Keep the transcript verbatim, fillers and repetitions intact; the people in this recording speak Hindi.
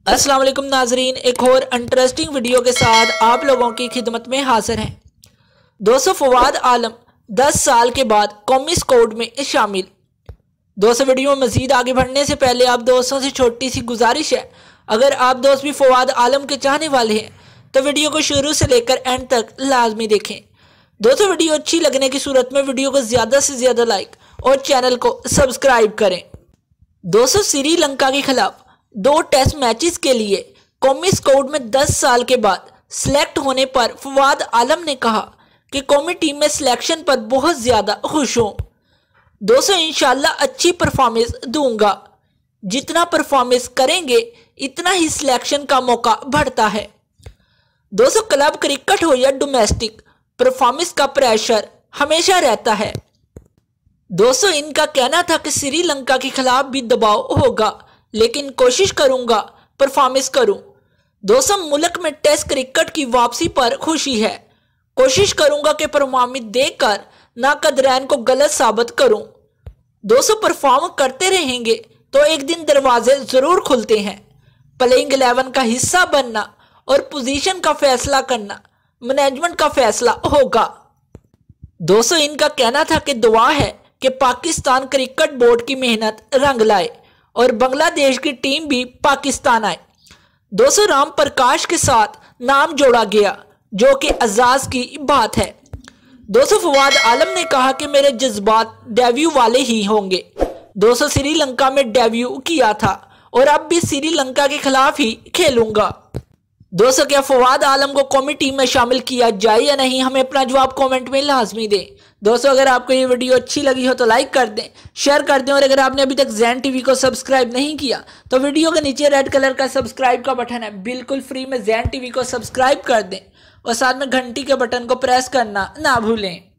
अस्सलाम वालेकुम नाजरीन, एक और इंटरेस्टिंग वीडियो के साथ आप लोगों की खिदमत में हाजिर हैं। दोस्तों, फवाद आलम दस साल के बाद कौमी स्क्वाड में शामिल। दोस्तों, वीडियो में मजीद आगे बढ़ने से पहले आप दोस्तों से छोटी सी गुजारिश है, अगर आप दोस्त भी फवाद आलम के चाहने वाले हैं तो वीडियो को शुरू से लेकर एंड तक लाजमी देखें। दोस्तों, वीडियो अच्छी लगने की सूरत में वीडियो को ज़्यादा से ज़्यादा लाइक और चैनल को सब्सक्राइब करें। दोस्तों, श्रीलंका के खिलाफ दो टेस्ट मैचेस के लिए कौमी स्क्वाड में दस साल के बाद सिलेक्ट होने पर फवाद आलम ने कहा कि कौमी टीम में सिलेक्शन पर बहुत ज़्यादा खुश हूँ। दोस्तों, इंशाल्लाह अच्छी परफॉर्मेंस दूंगा। जितना परफॉर्मेंस करेंगे इतना ही सिलेक्शन का मौका बढ़ता है। दोस्तों, क्लब क्रिकेट हो या डोमेस्टिक, परफॉर्मेंस का प्रेशर हमेशा रहता है। दोस्तों, इनका कहना था कि श्रीलंका के खिलाफ भी दबाव होगा, लेकिन कोशिश करूंगा परफॉर्मेंस करूं। दोस्तों, मुल्क में टेस्ट क्रिकेट की वापसी पर खुशी है। कोशिश करूंगा कि परफॉर्मेंस देकर नाकदरैन को गलत साबित करूं। दोस्तों, परफॉर्म करते रहेंगे तो एक दिन दरवाजे जरूर खुलते हैं। प्लेइंग इलेवन का हिस्सा बनना और पोजीशन का फैसला करना मैनेजमेंट का फैसला होगा। दोस्तों, इनका कहना था कि दुआ है कि पाकिस्तान क्रिकेट बोर्ड की मेहनत रंग लाए और बांग्लादेश की टीम भी पाकिस्तान आए। दोस्तों, राम प्रकाश के साथ नाम जोड़ा गया, जो कि एजाज की बात है। दोस्तों, फवाद आलम ने कहा कि मेरे जज्बात डेब्यू वाले ही होंगे। दोस्तों, श्रीलंका में डेब्यू किया था और अब भी श्रीलंका के खिलाफ ही खेलूंगा। दोस्तों, क्या फवाद आलम को कौमी टीम में शामिल किया जाए या नहीं, हमें अपना जवाब कमेंट में लाजमी दें। दोस्तों, अगर आपको ये वीडियो अच्छी लगी हो तो लाइक कर दें, शेयर कर दें, और अगर आपने अभी तक ज़ैन टीवी को सब्सक्राइब नहीं किया तो वीडियो के नीचे रेड कलर का सब्सक्राइब का बटन है, बिल्कुल फ्री में ज़ैन टीवी को सब्सक्राइब कर दें और साथ में घंटी के बटन को प्रेस करना ना भूलें।